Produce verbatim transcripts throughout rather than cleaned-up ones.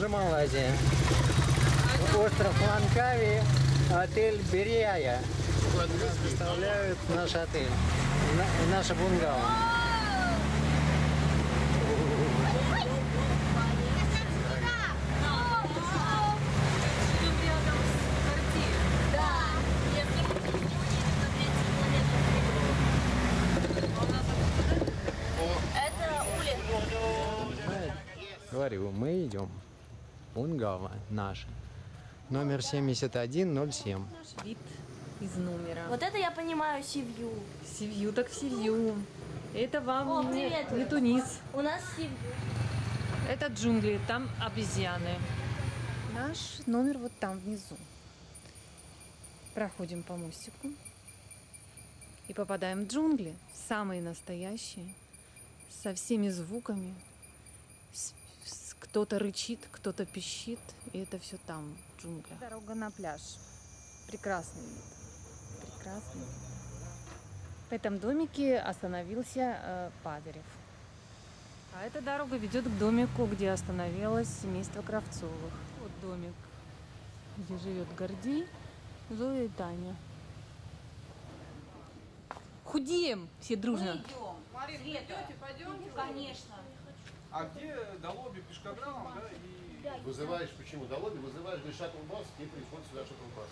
тоже Малайзия. Остров Лангкави, отель Берияя. Представляют наш отель, на, наше бунгало. Говорю, мы идем. Бунгало наше. Номер семьдесят один ноль семь. Наш вид из номера. Вот это я понимаю, сивью. Сивью так сивью. Это вам О, не, привет. не Тунис. У нас сивью. Это джунгли, там обезьяны. Наш номер вот там внизу. Проходим по мостику и попадаем в джунгли, самые настоящие, со всеми звуками. Кто-то рычит, кто-то пищит, и это все там, в джунглях. Дорога на пляж. Прекрасный вид. Прекрасный вид. В этом домике остановился э, Падырев. А эта дорога ведет к домику, где остановилось семейство Кравцовых. Вот домик, где живет Гордей, Зоя и Таня. Худеем все дружно. Мы идем. Марина, идете, пойдемте? Конечно. А где до лобби пешкограммом, да? И... Вызываешь, почему? До лобби вызываешь, где шаттл-бас, тебе приходит сюда шаттл-бас.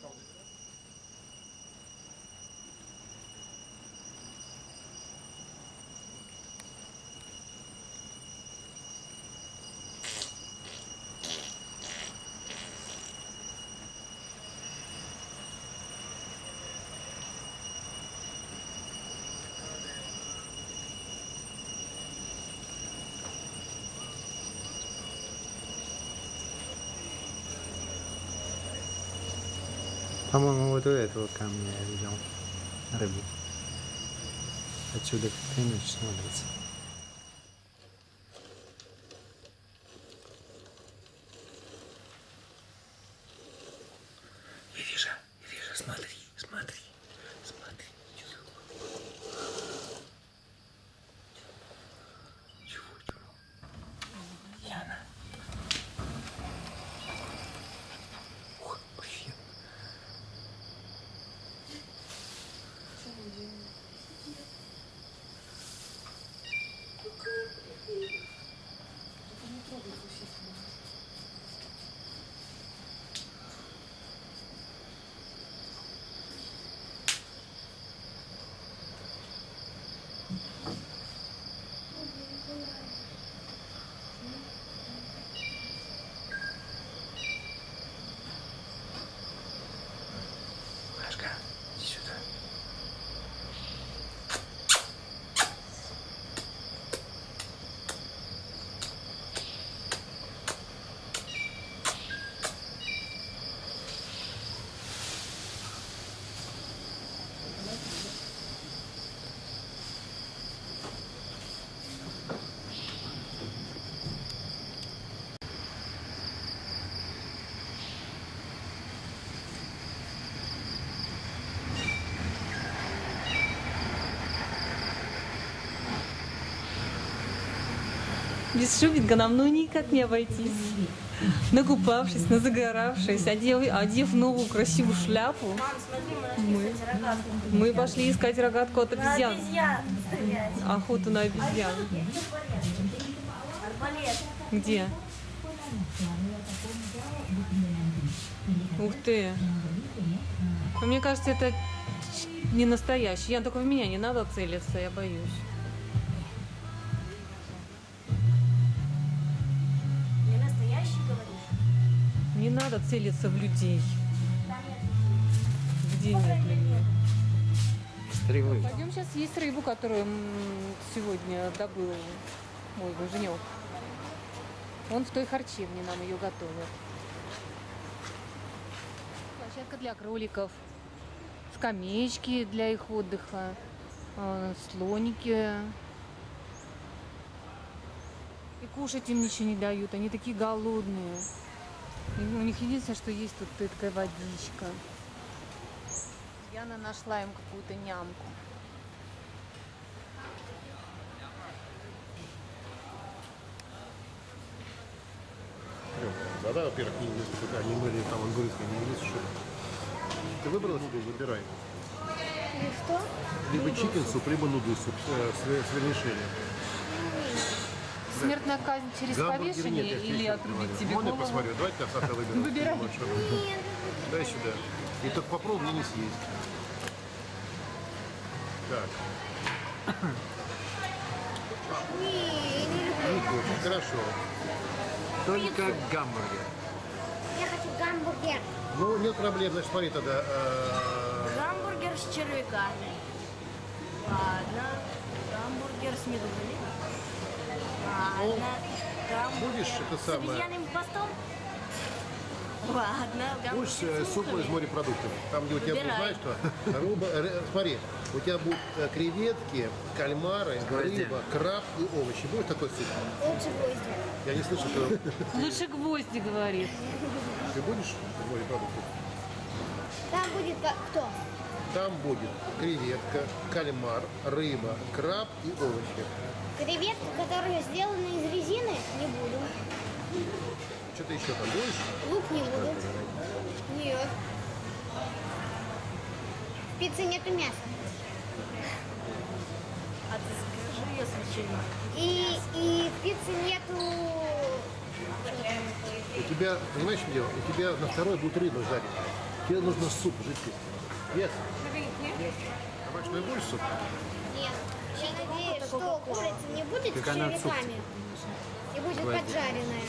По-моему, вот у этого камня я видел рыбу. Отсюда как иначе смотрится. Ириша, Ириша, смотри, смотри, смотри. Чего, чего? Яна. Ух, привет. Машка, иди сюда. Без шубинга нам ну никак не обойтись. Накупавшись, назагоравшись, одев, одев новую красивую шляпу, Мам, смотри, мы нашли, Мы- кстати, рогатку. мы пошли искать рогатку от На обезьян. обезьян стрелять. Охоту на обезьян. Арбалет. Где? Ух ты. Но мне кажется, это не настоящий. Я только в меня не надо целиться, я боюсь. Не настоящий, говоришь? Не надо целиться в людей. Где нет людей? Стрелы. Пойдем сейчас есть рыбу, которую м, сегодня добыл мой муженек. Он в той харчевне нам ее готовит. Площадка для кроликов, скамеечки для их отдыха, э, слоники. И кушать им ничего не дают, они такие голодные. И у них единственное, что есть тут такая водичка. Яна нашла им какую-то нямку. Вода, во-первых, не инглис, они были там английские, не инглис, что ли. Ты выбрала себе, выбирай. И что? Либо чикен суп, либо нудлы суп э, с, с вермишелью. Смертная казнь через Гамбургер повешение нет, я или тебе отрубить говорю. тебе Можно я голову? посмотрю? Давайте я Саша выберу. Выбирай. Вот что. Дай сюда. И только попробуй мне не съесть. Так. Не хочешь, хорошо. Только гамбургер. Я хочу гамбургер. Ну, нет проблем, значит, смотри тогда. э, Гамбургер с червяками. Ладно. Гамбургер с медузами. Ладно. Гамбургер Будешь это с самое- обезьяным хвостом. Ладно. Будешь Гамбургер э, с суп из луками. морепродуктов. Там, где у тебя будет, Выбирай. знаешь что? Рыба, ры- смотри, у тебя будут э, креветки, кальмары, Гвозди. рыба, краб и овощи. Будешь такой суп? Лучше гвозди. Я не слышу, что Лучше гвозди, говорит. ты будешь из морепродуктов. Там будет ка- кто? Там будет креветка, кальмар, рыба, краб и овощи. Креветки, которые сделаны из резины, не буду. Что-то еще там будешь? Лук не буду. Нет. В пицце нету мяса. А ты скажи, если честно. И, и в пицце нету... У тебя, понимаешь, что дело? У тебя на второй будет рыба жарить. Тебе нужно суп жидкости. Yes. Обычно будешь суп? Нет. Я надеюсь, что курица не будет с Как она суп, червяками. И будет Гвозди. поджаренная.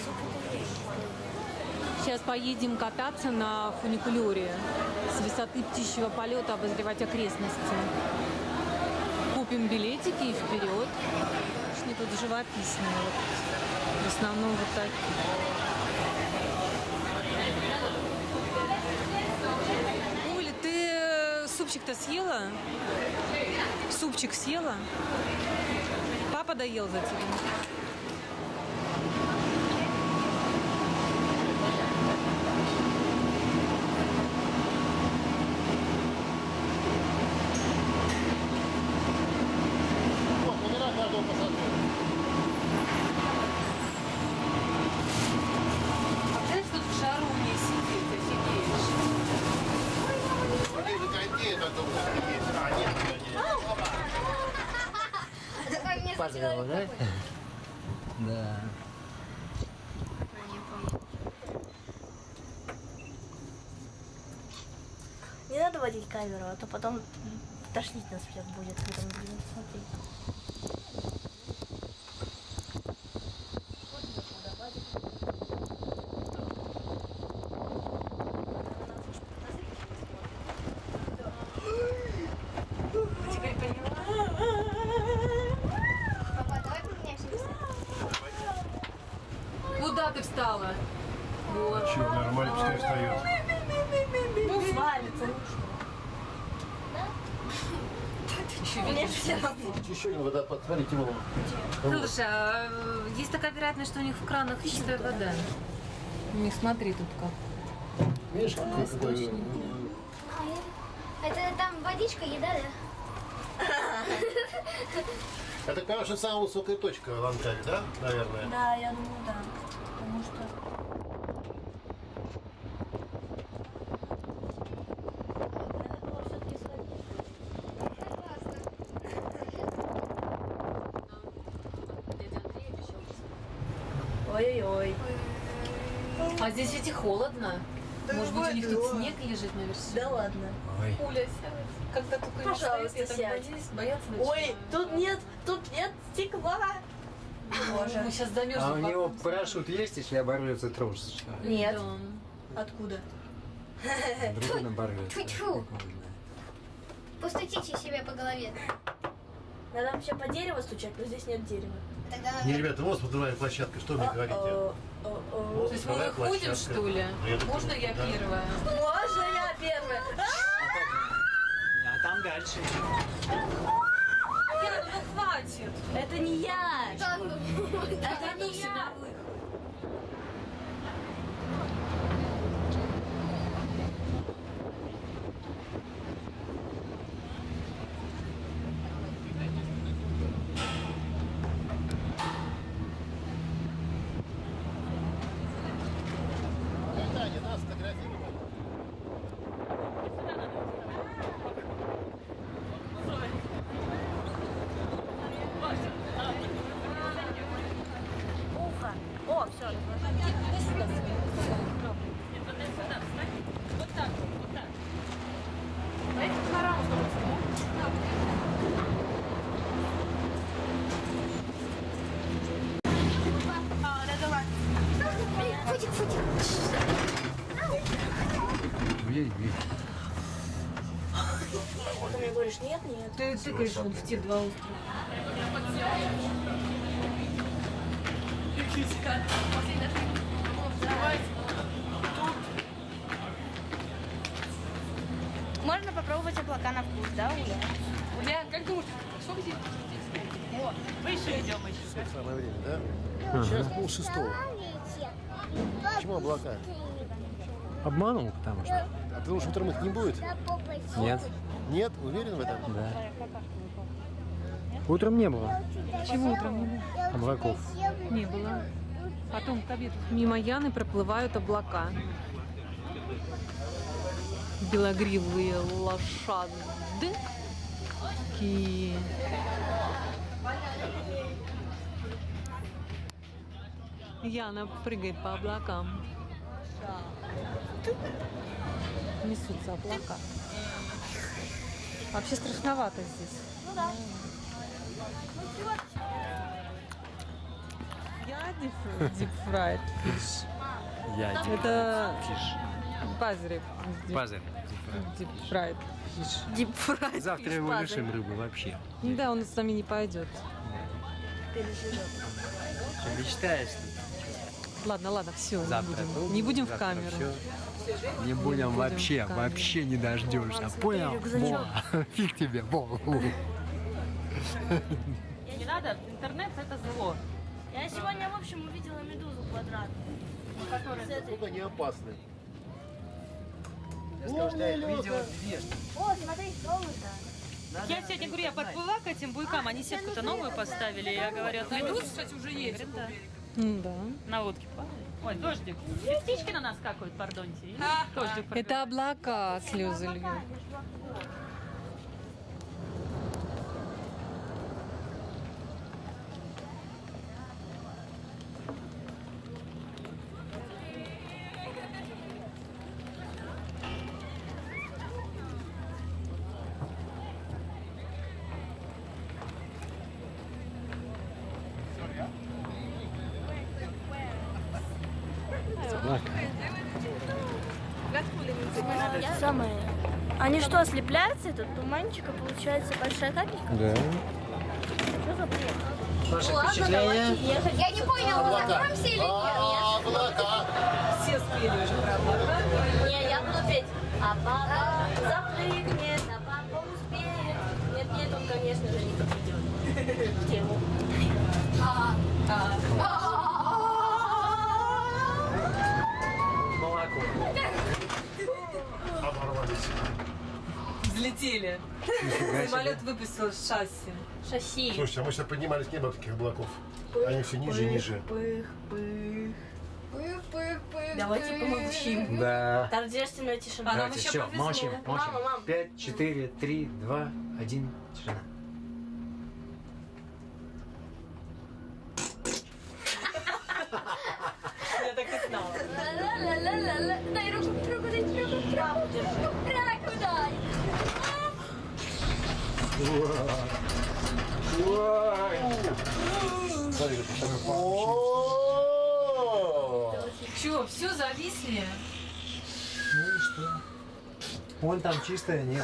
Сейчас поедем кататься на фуникулере. С высоты птичьего полета обозревать окрестности. Купим билетики и вперед. Они тут живописные. Вот. В основном вот такие. Оля, ты супчик-то съела? Супчик съела? Папа доел за тебя? Вот, номера каждого пассажира. А знаешь, тут в жару не сидит, офигеешь. Здесь же кондей только вот есть. А, нет, нет, нет. Поздравляю, да? Да. Не надо водить камеру, а то потом тошнить нас всех будет, когда мы будем смотреть. Теперь поняла? Папа, давай поменяемся местами. Куда ты встала? Вот. Че, нормально, пускай встает. Ну, свалится, ну что? Еще Мне видишь. все равно. Еще один водопад, смотрите, вон. Слушай, а э, есть такая вероятность, что у них в кранах чистая вода. У них, смотри, тут как. Видишь, какой, какой, Это там водичка, еда, да? это, конечно, самая высокая точка в Ланкаве, да, наверное? Да, я думаю, да. Потому что... Ой-ой-ой. А здесь ведь и холодно. Может быть, у них тут снег лежит на вершине? Да ладно. Ой. Уля, сядь. Когда только Пожалуйста, я так сядь. боюсь, бояться Ой, начинаю. тут нет, тут нет стекла. Боже. Мы сейчас замерзнем. А у него потом. парашют есть, если оборвется трошечка? Нет. Да. Откуда? Вдруг он оборвется. Тьфу-тьфу. Постучите себе по голове. Надо вообще по дереву стучать, но здесь нет дерева. Тогда Не, ребята, вот смотровая площадка, что вы говорите? О-о-о. То есть мы Вторая выходим, площадка. что ли? Ну, я думаю, Можно я да. первая? Можно я первая? А там дальше. Нет, ну хватит. Это не я. Это не я. Видишь, видишь. Ты мне говоришь, нет, нет. Ты тыкаешь вот в те два острова. Можно попробовать облака на вкус, да, Уля? Уля, как думаешь, сколько здесь? О, выше идем еще. Самое время, да? Сейчас пол шестого. Почему облака? Обманул, потому что. А потому что утром их не будет? Нет. Нет? Уверен в этом? Да. Утром не было Чего утром не было? облаков. Не было. Потом к обеду. Мимо Яны проплывают облака. Белогривые лошадки. Яна прыгает по облакам. Несутся облака. Вообще страшновато здесь. Ну да. Я deep fried fish. Я Это пазырь. Пазарь. Deep fried fish. Deep fried Завтра fish, его пазырь. лишим рыбы вообще. Да, он с нами не пойдет. Ты мечтаешь? Ладно, ладно, все, не Завтра будем. тут, Не будем в завтра камеру. всё. Не будем будем вообще, в камеру. вообще не дождешься. Понял? рюкзачок. Во. Фиг тебе, во. Не надо, интернет это зло. Я сегодня, в общем, увидела медузу квадратную. С этой. Насколько они опасны? Я скажу, что я их видел две. О, смотри, золото. Я сегодня говорю, я подплыла к этим буйкам, они сетку-то новую поставили. Я говорю, медуз, кстати, уже есть. Да. М, Да. На лодке плавает. Ой, дождик. И птички на нас какают, пардоньте. И дождик Это облака слезы льют. Я самое. Они что, слепляются, этот туманчик, и получается большая капелька? Да. Что за бред? Ваше Ладно, давайте впечатление? ехать. Я не поняла, вы закроемся или нет? А, облака! Все спели уже про облака. Не, я буду петь. А папа запрыгнет, а папа успеет. Нет, нет, он, конечно же, не подведет. В тему. Молоко. Оборвались. Взлетели. Самолет выпустил шасси. Шасси. Слушайте, а мы сейчас поднимались с неба таких облаков. Они все ниже и ниже. Пых, пых. Пых, пых, пых. Давайте помолчим. Да. Торжественная тишина. А нам Давайте, еще все, повезло. молчим, молчим. Мама, мам. Пять, четыре, три, два, один, тишина. Я так и знала. Ла-ла-ла-ла-ла. Дай руку, руку, дай руку, руку. Руку дай. Че, все, зависли? Ну и что? Вон там чистое небо.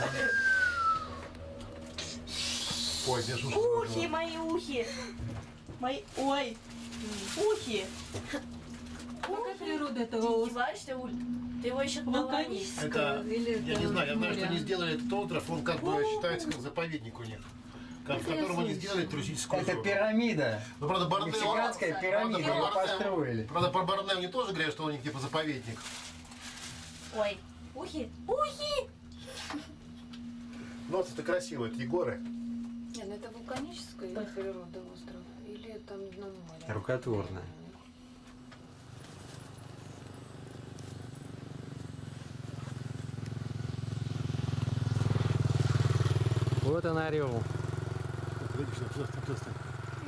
Ой, мне шушка. Ухи, мои ухи. Мои, ой, ухи. Какая природа Ты этого острова? издеваешься, Уль? Ты его еще Вулканическая. Это, Или я это не знаю, я знаю, море? что они сделали этот остров, он как бы считается как заповедник у них. Как, в котором они сделали туристическую Это зону. пирамида. Ну, правда, Борнео... Мексиканская пирамида, Правда, ее про Борнео- построили. Правда, про Борнео не тоже говорят, что у них типа заповедник. Ой, ухи, ухи. Ну, вот это красиво, это горы. Нет, ну это вулканическая природа острова? Или там на море? Рукотворная. Вот он орел. Видишь, туда, туда, туда.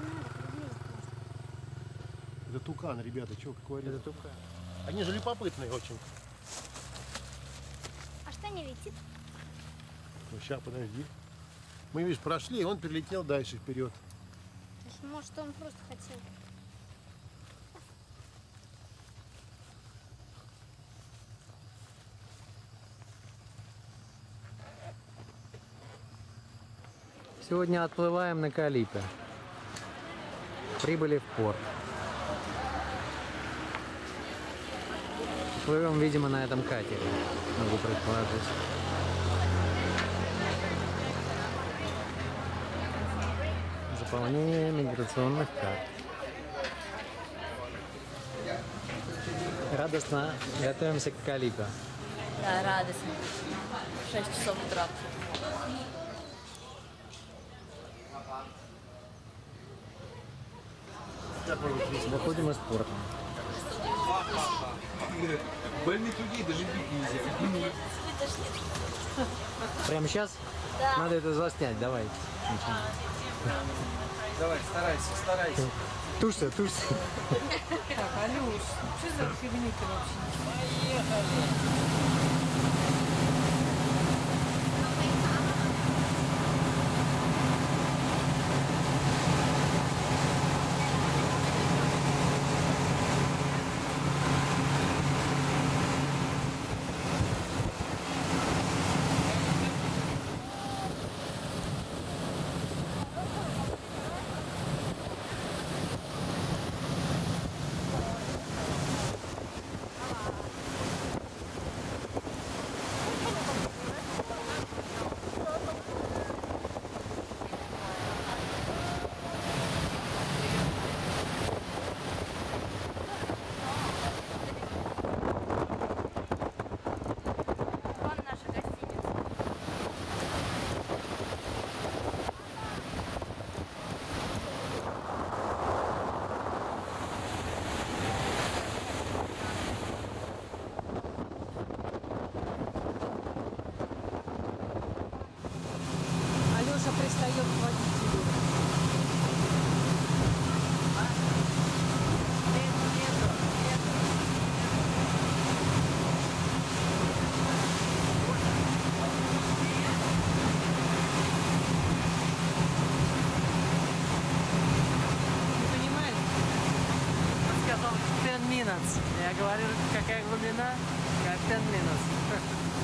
Это тукан, ребята, что, какой орел? Это тукан. Они же любопытные очень. А что не летит? Ну, сейчас, подожди. Мы, видишь, прошли, и он перелетел дальше, вперед. Может, он просто хотел. Сегодня отплываем на Калипе. Прибыли в порт. Плывем, видимо, на этом катере, могу предположить. Заполнение миграционных карт. Радостно готовимся к Калипе. Да, радостно. шесть часов утра. Выходим из порта. Больных людей даже бить нельзя. Прямо сейчас? Да. Надо это заснять, давай. Давай, старайся, старайся. Тушься, тушься. Так, Алюш, что за фигня ты вообще? Вон наша гостиница. Алёша пристает к водителю. Не понимаешь? Он сказал ten minutes. Я говорю, какая глубина? Как ten minutes.